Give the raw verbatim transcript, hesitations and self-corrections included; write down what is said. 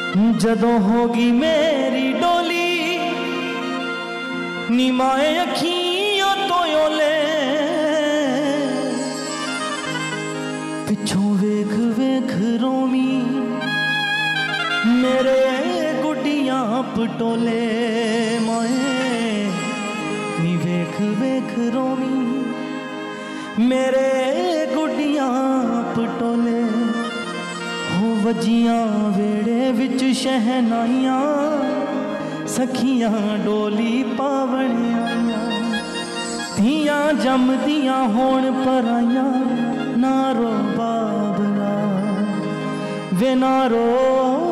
जदों होगी मेरी डोली निमाए अखियों तो ओले पिछों वेख वेख रोमी मेरे गुडियां पटोले मोए नी वेख वेख रोमी मेरे गुडियां पटोले हो वजियां वेड़े विच शहनाइयां सखियां डोली पावण आइयां धियां जमदियां होण पराइयां नारो बाबला वे नारो